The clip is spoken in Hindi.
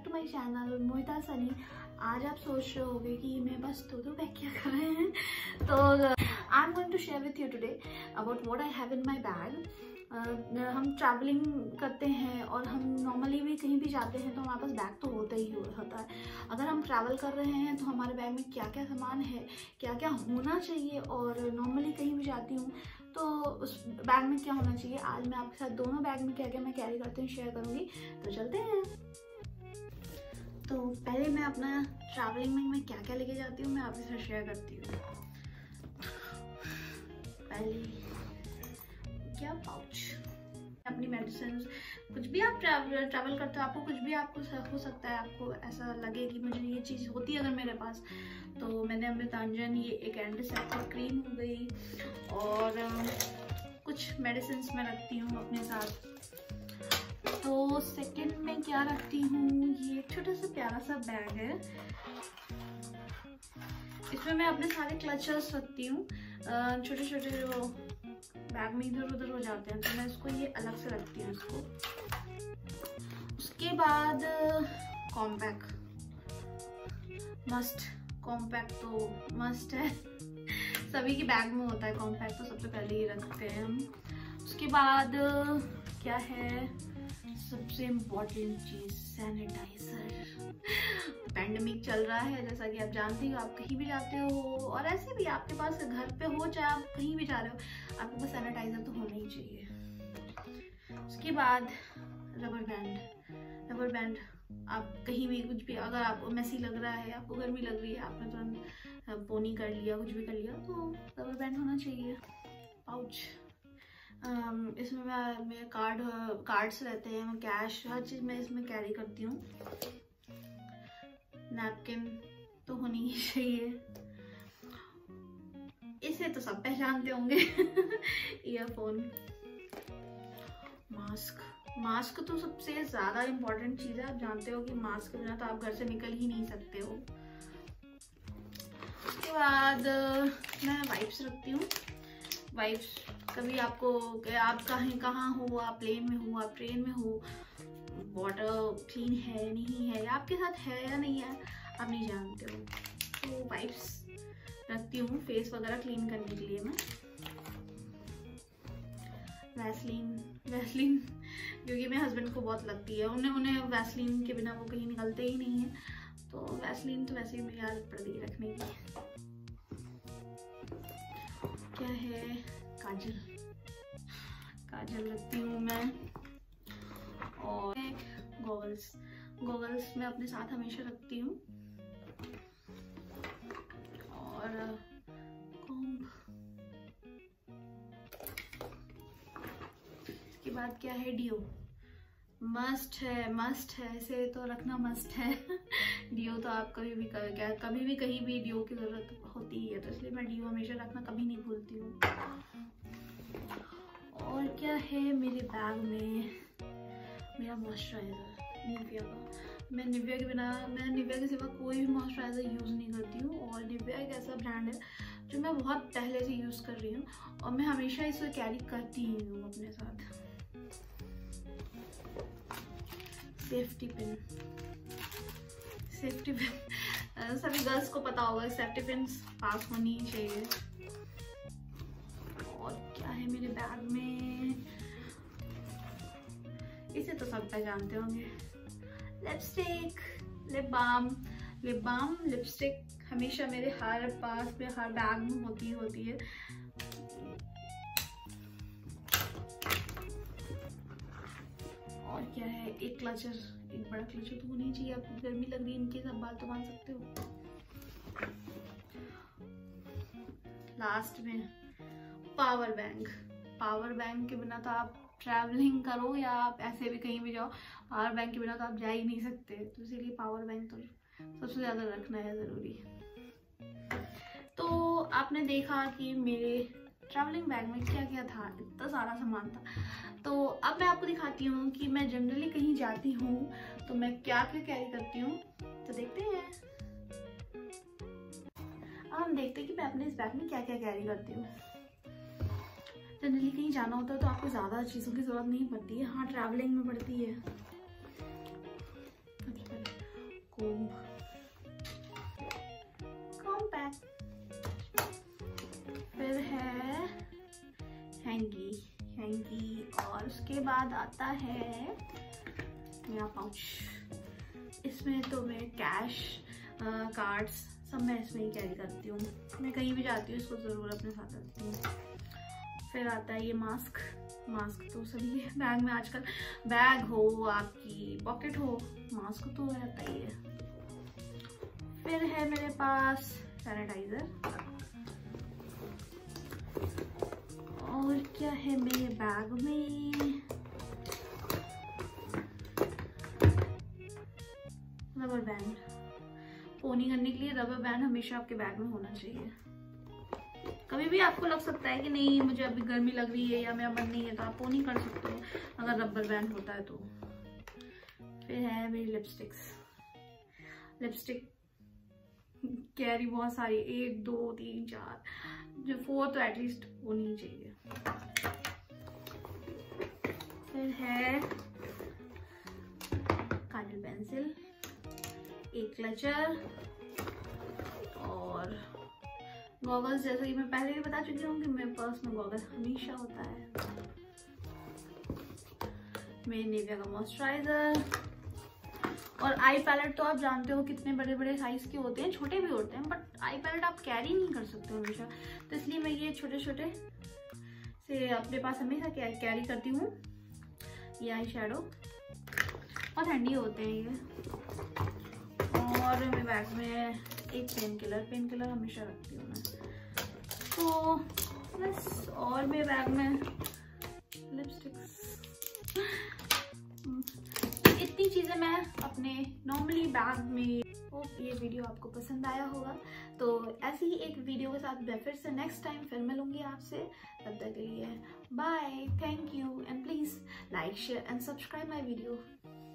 To my channel Mohita Sunny. आज आप सोच रहे होंगे कि मैं बस दो बैग क्या कर रहे हैं, तो I am going to share with you today about what I have in my bag. हम ट्रैवलिंग करते हैं और हम नॉर्मली भी कहीं भी जाते हैं तो हमारे पास बैग तो होता ही होता है। अगर हम ट्रैवल कर रहे हैं तो हमारे बैग में क्या क्या सामान है, क्या क्या होना चाहिए, और नॉर्मली कहीं भी जाती हूँ तो उस बैग में क्या होना चाहिए, आज मैं आपके साथ दोनों बैग में क्या क्या मैं कैरी करती हूँ शेयर करूँगी। तो चलते हैं। तो पहले मैं अपना ट्रैवलिंग में मैं क्या क्या लेके जाती हूँ मैं आपके साथ शेयर करती हूँ। पहले क्या पाउच, अपनी मेडिसिन, कुछ भी आप ट्रैवल करते हो आपको कुछ भी आपको हो सकता है, आपको ऐसा लगे कि मुझे ये चीज़ होती है अगर मेरे पास, तो मैंने अमृतांजन ये एक एंटीसेप्टिक क्रीम हो गई और कुछ मेडिसिन मैं रखती हूँ अपने साथ। तो सेकंड में क्या रखती हूँ, ये एक छोटा सा प्यारा सा बैग है, इसमें मैं अपने सारे क्लचर्स रखती हूँ। छोटे छोटे जो बैग में इधर उधर हो जाते हैं तो मैं इसको ये अलग से रखती हूँ इसको। उसके बाद कॉम्पैक्ट मस्ट, कॉम्पैक्ट तो मस्ट है, सभी के बैग में होता है कॉम्पैक्ट, तो सबसे पहले ये रखते हैं हम। उसके बाद क्या है सबसे इम्पोर्टेंट चीज़, सैनिटाइजर। पैंडेमिक चल रहा है जैसा कि आप जानते हो, आप कहीं भी जाते हो और ऐसे भी आपके पास घर पे हो चाहे आप कहीं भी जा रहे हो आपके पास सैनिटाइजर तो होना ही चाहिए। उसके बाद रबर बैंड, रबर बैंड आप कहीं भी कुछ भी, अगर आपको मैसी लग रहा है, आपको गर्मी लग रही है, आपने तुरंत पोनी कर लिया, कुछ भी कर लिया, तो रबर बैंड होना चाहिए। पाउच, इसमें मैं कार्ड्स रहते हैं, मैं कैश, हर चीज़ मैं इसमें कैरी करती हूँ। नैपकिन तो होनी ही चाहिए, इसे तो सब पहचानते होंगे। ईयरफोन, मास्क, मास्क तो सबसे ज़्यादा इम्पोर्टेंट चीज़ है। आप जानते हो कि मास्क के बिना तो आप घर से निकल ही नहीं सकते हो। उसके बाद मैं वाइप्स रखती हूँ। वाइप्स कभी आपको, आप कहाँ हो, आप प्लेन में हो, आप ट्रेन में हो, वाटर क्लीन है नहीं है, या आपके साथ है या नहीं है आप नहीं जानते हो, तो वाइप्स रखती हूँ फेस वगैरह क्लीन करने के लिए मैं। वैसलीन क्योंकि मेरे हस्बैंड को बहुत लगती है, उन्हें वैसलीन के बिना वो कहीं निकलते ही नहीं है, तो वैसलीन तो वैसे ही मेरी आदत पड़ गई रखने की। क्या है, काजल रखती हूँ मैं, और गॉगल्स मैं अपने साथ हमेशा रखती हूँ, और कॉम्ब। इसके बाद क्या है, डियो मस्ट है, इसे तो रखना मस्ट है। डियो तो आप कभी भी कहीं भी डियो की जरूरत होती है, तो इसलिए मैं डियो हमेशा रखना कभी नहीं भूलती हूँ। और क्या है मेरे बैग में, मेरा मॉइस्चराइज़र निविया का। मैं निविया के सिवा कोई भी मॉइस्चराइज़र यूज़ नहीं करती हूँ, और निविया एक ऐसा ब्रांड है जो मैं बहुत पहले से यूज़ कर रही हूँ और मैं हमेशा इसे कैरी करती ही हूँ अपने साथ। सेफ्टी पिन सभी गर्ल्स को पता होगा सेफ्टी पिन पास होनी ही चाहिए। और क्या है मेरे बैग में, इसे तो सब पहचानते होंगे, लिपस्टिक, लिप बाम, लिपस्टिक हमेशा मेरे हर बैग में होती है। और क्या है, एक बड़ा क्लचर तो होनी चाहिए, आपको गर्मी लग रही है इनके सब बाल तो बांध सकते हो। लास्ट में पावर बैंक के बिना तो आप ट्रैवलिंग करो या आप ऐसे भी कहीं भी जाओ, पावर बैंक के बिना तो आप जा ही नहीं सकते, तो इसीलिए पावर बैंक तो सबसे ज़्यादा रखना है ज़रूरी। तो आपने देखा कि मेरे ट्रैवलिंग बैग में क्या क्या था, इतना सारा सामान था। तो अब मैं आपको दिखाती हूँ कि मैं जनरली कहीं जाती हूँ तो मैं क्या क्या कैरी करती हूँ, तो देखते हैं। अब हम देखते हैं कि मैं अपने इस बैग में क्या क्या कैरी करती हूँ। जनरली कहीं जाना होता है तो आपको ज़्यादा चीज़ों की ज़रूरत नहीं पड़ती है, हाँ ट्रैवलिंग में पड़ती है। सबसे पहले कॉम्पैक्ट। फिर है हैंगी और उसके बाद आता है मेरा पाउच। इसमें तो मैं कैश कार्ड्स सब मैं इसमें ही कैरी करती हूँ। मैं कहीं भी जाती हूँ इसको ज़रूर अपने साथ रखती हूँ। फिर आता है ये मास्क तो सभी बैग में आजकल, बैग हो आपकी पॉकेट हो, मास्क तो रहता ही है। फिर है मेरे पास सैनिटाइजर। और क्या है मेरे बैग में, रबर बैंड। पोनी करने के लिए रबर बैंड हमेशा आपके बैग में होना चाहिए। कभी भी आपको लग सकता है कि नहीं मुझे अभी गर्मी लग रही है या मेरा मन नहीं है, तो आप पोनी कर सकते हो अगर रबर बैंड होता है तो। फिर है मेरी लिपस्टिक कैरी बहुत सारी, 1 2 3 4, जो 4 तो एटलीस्ट होनी चाहिए। फिर है काजल पेंसिल, एक क्लचर और गॉगल्स। जैसे कि मैं पहले भी बता चुकी हूँ कि मेरे पर्स में गॉगल हमेशा होता है। मेरे निविया का मॉइस्चराइजर और आई पैलेट। तो आप जानते हो कितने बड़े बड़े साइज के होते हैं, छोटे भी होते हैं, बट आई पैलेट आप कैरी नहीं कर सकते हमेशा, तो इसलिए मैं ये छोटे छोटे से अपने पास हमेशा कैरी करती हूँ। ये आई शैडो बहुत हैंडी होते हैं ये। और मेरे बैग में एक पेन किलर हमेशा रखती हूँ मैं, तो बस। और मेरे बैग में लिपस्टिक्स, इतनी चीज़ें मैं अपने नॉर्मली बैग में। होप ये वीडियो आपको पसंद आया होगा। तो ऐसी ही एक वीडियो के साथ मैं फिर से नेक्स्ट टाइम फिर मिलूंगी आपसे। तब तक के लिए bye, thank you and please like share and subscribe my video.